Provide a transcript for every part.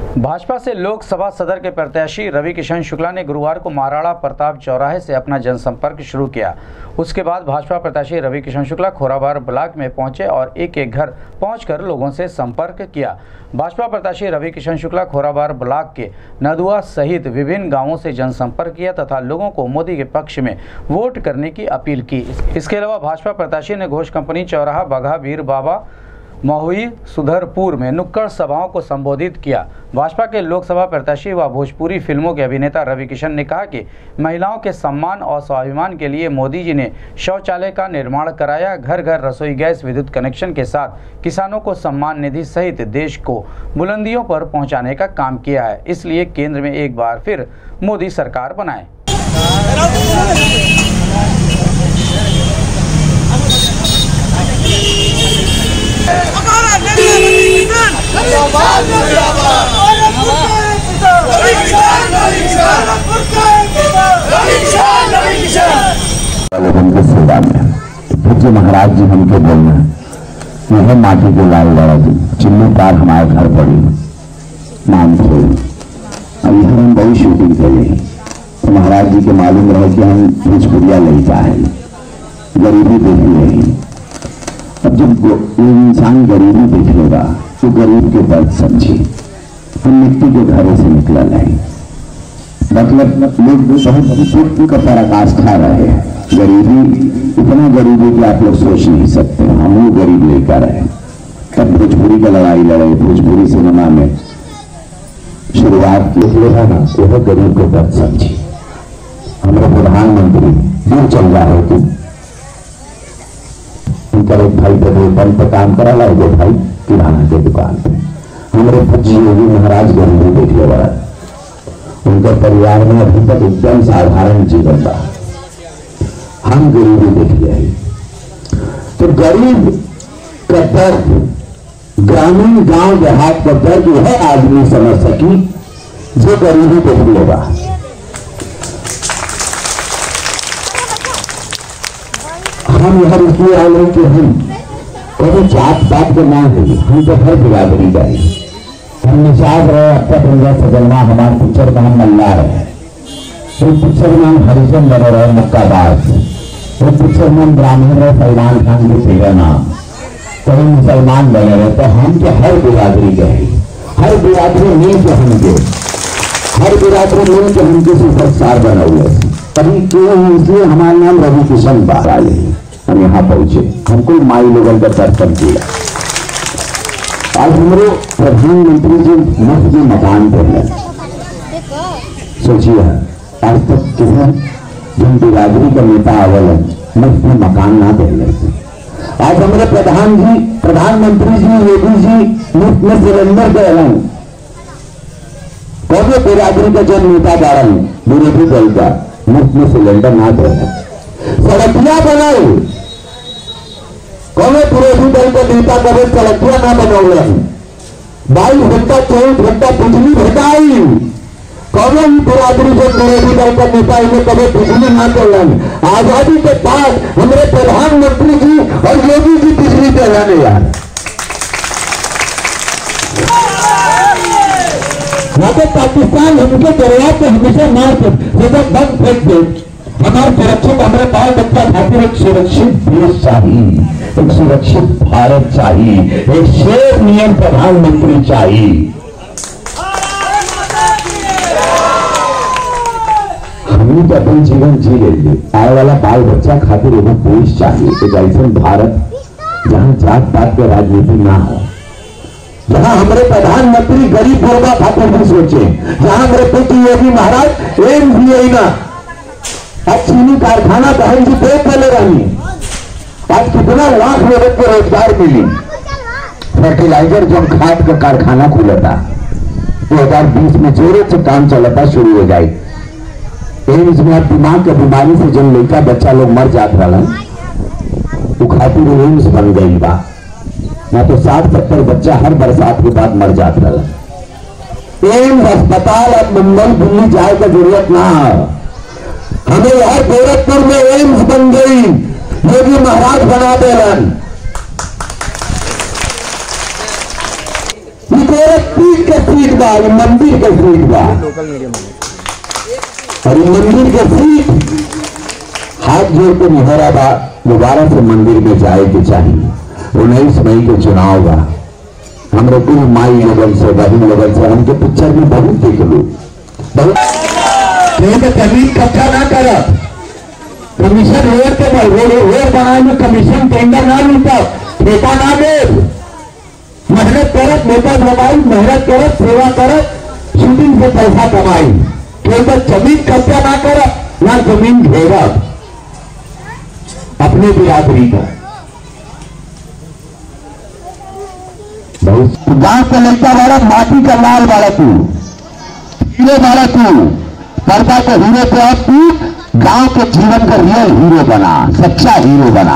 भाजपा से लोकसभा सदर के प्रत्याशी रवि किशन शुक्ला ने गुरुवार को महाराणा प्रताप चौराहे से अपना जनसंपर्क शुरू किया। उसके बाद भाजपा प्रत्याशी रवि किशन शुक्ला खोराबार ब्लॉक में पहुंचे और एक एक घर पहुंचकर लोगों से संपर्क किया। भाजपा प्रत्याशी रवि किशन शुक्ला खोराबार ब्लॉक के नदुआ सहित विभिन्न गांवों से जनसंपर्क किया तथा लोगों को मोदी के पक्ष में वोट करने की अपील की। इसके अलावा भाजपा प्रत्याशी ने घोष कंपनी चौराहा, बगहा, वीर बाबा, महुई, सुधरपुर में नुक्कड़ सभाओं को संबोधित किया। भाजपा के लोकसभा प्रत्याशी व भोजपुरी फिल्मों के अभिनेता रवि किशन ने कहा कि महिलाओं के सम्मान और स्वाभिमान के लिए मोदी जी ने शौचालय का निर्माण कराया, घर घर रसोई गैस, विद्युत कनेक्शन के साथ किसानों को सम्मान निधि सहित देश को बुलंदियों पर पहुंचाने का काम किया है। इसलिए केंद्र में एक बार फिर मोदी सरकार बनाए। पूज्य महाराज जी हमके बोलना यह माटी के लाल लड़ा जी चिन्ह पार हमारे घर पड़ी नाम थे। अब यहाँ हम बहुत शूटिंग करी तो महाराज जी के मालूम रहे कि हम भोजपुरिया लेता है, गरीबी देख रही। अब जब इंसान गरीबी देख लेगा तो गरीब के दर्द समझे। हम मिट्टी के घरों से निकला नहीं, मतलब लोग बहुत का पराकाष्ठा रहे। गरीबी इतना गरीबी कि आप लोग सोच नहीं सकते। हम लोग गरीब लेकर आए, तब भोजपुरी का लड़ाई लड़े। भोजपुरी सिनेमा में शुरुआत की है ना, वह गरीब को दर्द समझी। हमारे प्रधानमंत्री दूर चल रहा है कि उनका एक भाई पेट्रोल पंप पर काम करा ला, दो भाई किराना के दुकान पे। हमारे भज्जी योगी महाराज गरीबी देख ले वाला, उनके परिवार में अभी तक एकदम साधारण जीवन रहा। हम गरीबी देख लिया। तो गरीब का दर्द, ग्रामीण गांव देहात का दर्द यह आदमी समझ सकी जो गरीबी देख लेगा। हम यह इसलिए आ रहे कि हम कभी जात पात के ना है, हम तो हर बिरादरी का है। हम निजात रहे अब तक उनका सजलना हमारे पिक्चर का हम मल्ला रहे, तो पिक्चर में हम हरिजन बने रहे मुक्काबाज, तो पिक्चर में हम ब्राह्मण रहे सलमान खान के तेरा नाम, कभी मुसलमान बने रहे। तो हम तो हर बिरादरी के है, हर बिरादरी मिल के हमके, हर बिरादरी मिल के हमके सुपरस्टार बना हुए। कभी क्यों इसलिए हमारा नाम रवि किशन बाराले, हम यहाँ पहुंचे, हमको माई लोगों का दर्शन किया। आज हमारे प्रधानमंत्री जी मुफ्त में मकान दे रहे। सोचिए आज तक किसान जिन बिरादरी का नेता अवल है मुफ्त में मकान ना दे रहे। आज हमारे प्रधानमंत्री जी योगी जी मुफ्त में सिलेंडर दे रहे हैं। कौन बिरादरी का जन नेता जा रहे हैं, विरोधी दल का मुफ्त में सिलेंडर ना दे रहे। सड़कियां बनाए, कौन विरोधी दल का नेता कभी सड़कियां ना बनौले। 22 घंटा 24 घंटा बिजली भेटाई, कौन बिरादरी से विरोधी दल का नेता इन्हें कभी बिजली ना चलाने। आजादी के बाद हमारे प्रधानमंत्री जी और योगी जी बिजली चलाने यार। यहाँ पे पाकिस्तान हमके दरिया पे हमेशा मार बंद फेंक दे। हमारे सुरक्षित, हमारे बाल बच्चा खातिर एक सुरक्षित देश चाहिए, एक सुरक्षित भारत चाहिए, एक शेर नियम प्रधानमंत्री चाहिए। हम तो अपन जीवन जी लेंगे, आने वाला बाल बच्चा खातिर एक देश चाहिए, एक ऐसा भारत जहां जात पात के राजनीति ना हो, जहां हमारे प्रधानमंत्री गरीब गुरबा खातिर भी सोचे, जहां हमारे पुत्र योगी महाराज एम्स भी है ना। आज चीनी कारखाना बहन जी पेट पहले रही, आज कितना लाख लोगों को रोजगार मिली। फर्टिलाइजर जब खाद का कारखाना खुला था 2020 में जोरों से काम चलता शुरू हो जाए। एम्स में दिमाग की बीमारी से जब लड़का बच्चा लोग मर जात रहा, वो खातिर एम्स बन गई बा। ना तो 60-70 बच्चा हर बरसात के बाद मर जाता रहा। एम्स अस्पताल अब मुंबई दिल्ली जाए का जरूरत ना है, हमें यहाँ गोरखपुर में एम्स बन गई, योगी महाराज बना दे रहे। गोरखपुर के सीट बा, मंदिर के सीट बा, और मंदिर के सीट हाथ जोड़ के मुहराबाद दोबारा से मंदिर में जाए के चाहिए। 19 मई के चुनाव बा, हमरे कुल माई लोगन से बहन लोगन से हमके पिक्चर में बहुत देख लो, बहुत कभी कब्जा ना करब, कमीशन रोड के रोड बनाए में कमीशन टेंडर ना मिलता, ठेका ना दे, मेहनत करत नेता दबाई, मेहनत करत सेवा करत, शूटिंग से पैसा कमाई, केवल जमीन कब्जा ना करब ना जमीन घेरब अपने बिरादरी का। गांव का लड़का वाला माटी का लाल वाला तू, हीरो वाला तू, पर्दा का हीरो पे अब तू गांव के जीवन का रियल हीरो बना, सच्चा हीरो बना।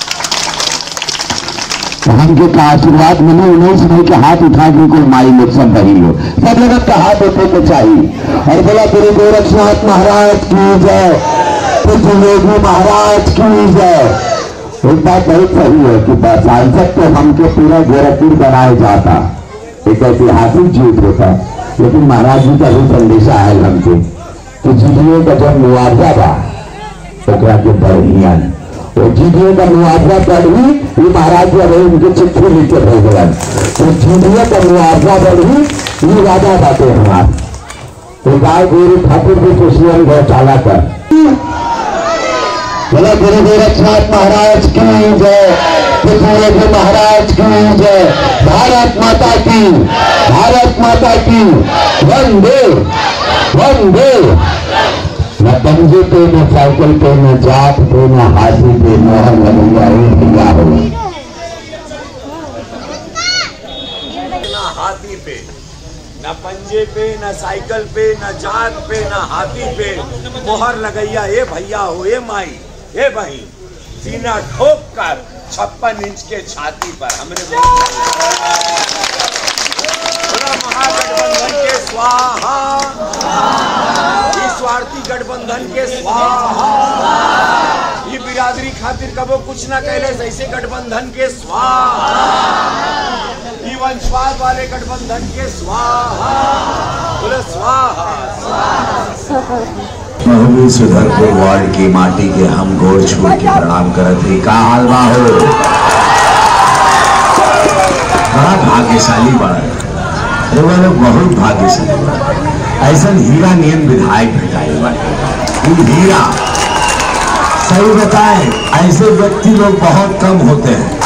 हमके का आशीर्वाद मिले 19 मई के हाथ उठा के कोई माई लोग सब बही लो, सब लोग का हाथ उठे को चाहिए और बोला गुरु गोरक्षनाथ महाराज की जय, योगी महाराज की जय। एक बात बहुत सही है कि सांसद तो हमके पूरा गोरखपुर बनाया जाता, एक ऐतिहासिक जीत होता, लेकिन महाराज जी का भी संदेशा है हमके कि जीडीए का जब मुआवजा बा ओकरा के बढ़िया और जीडीए का मुआवजा बढ़ी, ये महाराज जी अभी उनके चिट्ठी लिख के भेज गए, तो जीडीए का मुआवजा बढ़ी ये वादा बातें हमारे तो गाय गोरू ठाकुर की खुशियां गौशाला कर बोला गुरु गोरक्षनाथ महाराज की जय, योगी महाराज की जय, भारत माता की, भारत माता की, वंदे वंदे। न पंजे पे न साइकिल पे न जात पे न हाथी पे मोहर लगेगा भैया हो, न हाथी पे न पंजे पे न साइकिल पे न जात पे न हाथी पे मोहर लगैया ए भैया हो ए माई ए भाई, सीना ठोक कर 56 इंच के छाती पर हमरे महागठबंधन के स्वाहा, स्वार्थी गठबंधन के स्वाहा, ये बिरादरी खातिर कबो कुछ ना कहले ऐसे गठबंधन के स्वाहा, ये वंशवाद वाले गठबंधन के स्वाहा, बोले स्वाहा स्वाहा। महबूब सुधरपुर वार्ड की माटी के हम गोड़ छू के प्रणाम करत ही का हालवा हो, बड़ा भाग्यशाली बड़ा लोग, बहुत भाग्यशाली बड़ा, ऐसा हीरा नियन विधायक भेटाई बाटे, हीरा सही बताए ऐसे व्यक्ति लोग बहुत कम होते हैं।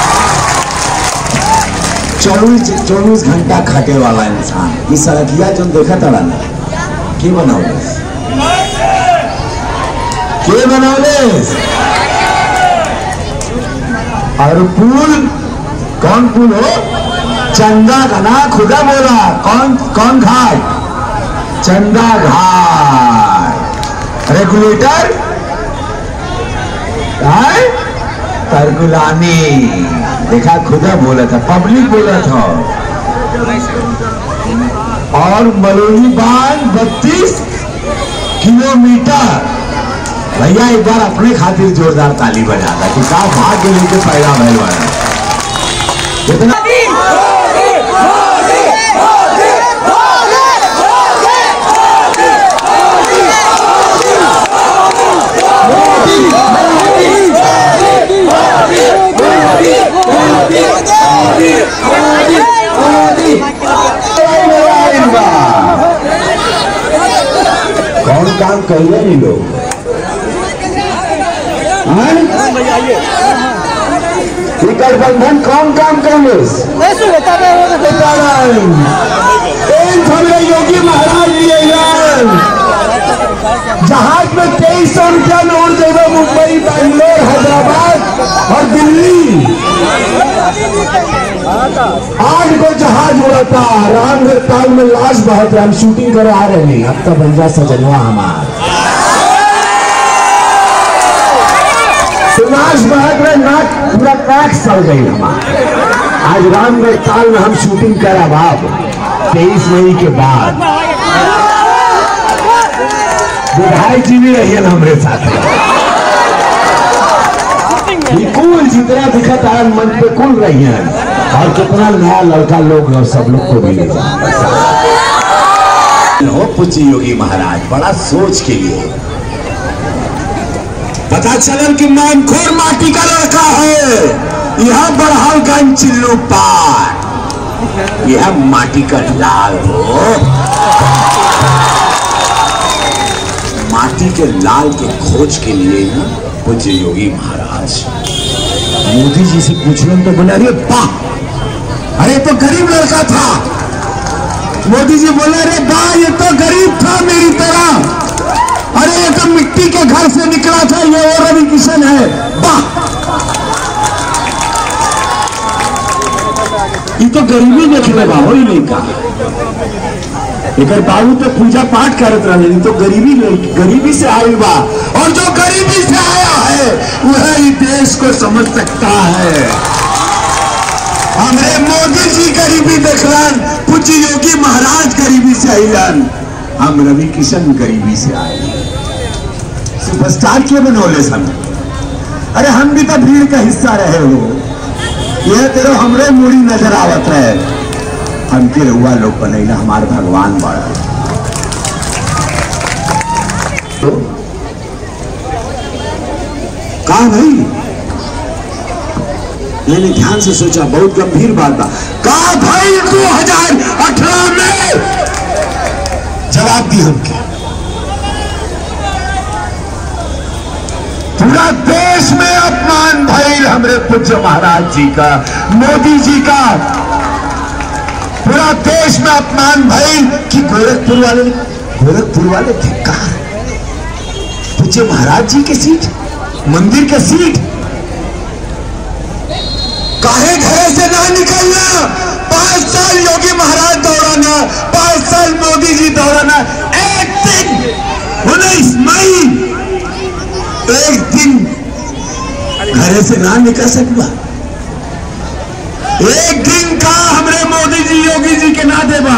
24 घंटा खटे वाला इंसान, इस सड़किया जो देखा था ना के बनाओ के बनौले, और पुल कौन पुल हो, चंदा का ना खुदा बोला, कौन घाट, चंदा घाट, रेगुलेटर तरकुलानी, देखा खुदा बोला था, पब्लिक बोला था, और मलोनी बांध 32 किलोमीटर। भैया एक बार अपने खातिर जोरदार ताली बजाता कि का भाग्य लेके पैदा भैल वाला इतना कौन काम करिए नहीं लोग, गठबंधन कौन काम करेंगे, योगी महाराज लिए जहाज में 2300 रुपया में उड़ जाएगा मुंबई, बैंगलोर, हैदराबाद और दिल्ली। 8 को जहाज उड़ा था, रामगढ़ ताल में लाश बहुत है, हम शूटिंग करे आ रहे नहीं, अब तो बन जा सजनवा हमारा लाश बहक रहे, नाक पूरा नाक सड़ गई हमारा। आज रामगढ़ ताल में हम शूटिंग करा बाब 23 मई के बाद, विधायक जी भी रही है हमारे साथ, कुल जितना दिखा था मन पे कुल रही है। और कितना नया लड़का लोग और सब लोग को मिले हो पूछी योगी महाराज बड़ा सोच के लिए पता चलन कि मैनखोर माटी का लड़का है यह बड़हलगंज चिल्लू पार यह माटी का लाल हो माटी के लाल के खोज के लिए ना पूज्य योगी महाराज मोदी जी से पूछना तो बोला अरे वाह अरे तो गरीब लड़का था मोदी जी बोले अरे वाह ये तो गरीब था मेरी तरह अरे ये तो मिट्टी के घर से निकला था ये और रवि किशन है वाह ये तो गरीबी देखने बा हो ही नहीं कहा एक बाबू तो पूजा पाठ करत रहे तो गरीबी से आई बा और जो गरीबी से आया है वह ही देश को समझ सकता है हमरे मोदी जी गरीबी देखलन पूज्य योगी महाराज गरीबी से आइलन हम रवि किशन गरीबी से आए सुपरस्टार क्यों बनौले सन अरे हम भी तो भीड़ का हिस्सा रहे हो यह तेरे हमरे मूड़ी नजर आवत रहे हमके रहुआ लोग बनैला हमारे भगवान बड़ा तो कहा भाई मैंने ध्यान से सोचा बहुत गंभीर बात था कहा भाई 2018 में जवाब दी हमके पूरा देश में अपमान भइल हमरे पूज्य महाराज जी का मोदी जी का पूरा देश में अपमान भइल कि गोरखपुर वाले धिक्कार पूज्य महाराज जी के सीट मंदिर के सीट काहे घरे से ना निकलना 5 साल योगी महाराज दौड़ाना 5 साल मोदी जी दौड़ाना एक दिन 19 मई एक दिन घरे से ना निकल सकता एक दिन का हमरे मोदी जी योगी जी के ना देबा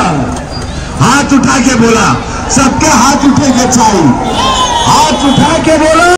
हाथ उठा के बोला सबके हाथ उठे के चाहिए हाथ उठा के बोला